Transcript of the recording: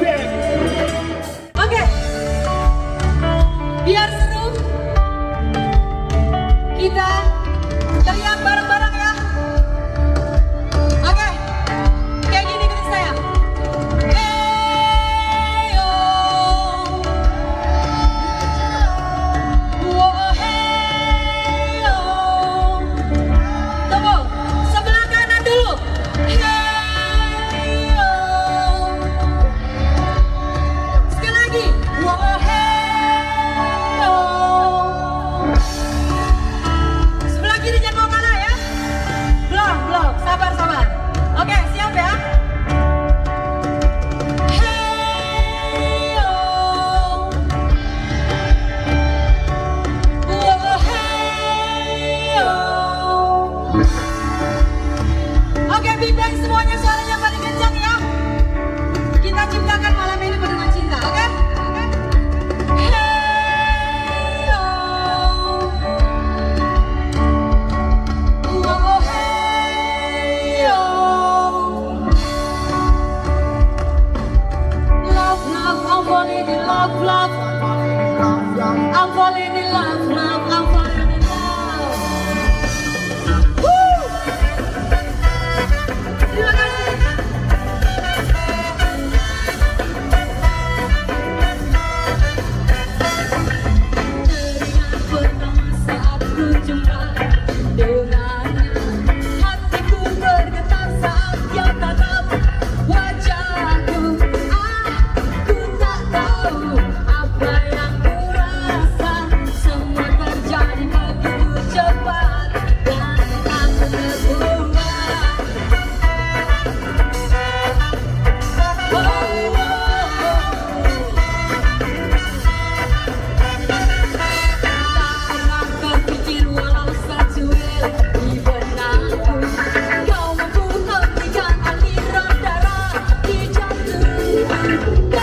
Oke, biar seru, kita teriak bareng-bareng ya. Oke, kayak gini ikutin saya. Heyo, wow, heyo. Tunggu, sebelah kanan dulu. Heyo. Sekali lagi. Wow, heyo. Sebelah kiri jangan mau kalah ya. Belum, sabar. Oke, siap ya. Heyo. Wow, heyo. Oke, Big Bang semuanya suaranya paling kencang ya. Kita ciptakan malam ini dengan cinta, oke? Heyo. Wow, heyo. Love, I'm falling in love. I'm falling in love, I'm falling in love. Woo! Terima kasih. Teringat pertama saat ku jumpa dengannya, hatiku bergetar saat dia tatap wajahku. Aku tak tahu apa yang ku rasa, semua terjadi begitu cepat dan aku terbuat. Tak pernah terpikir walau satu helai di benakku, kau mampu hentikan aliran darah di jantungku.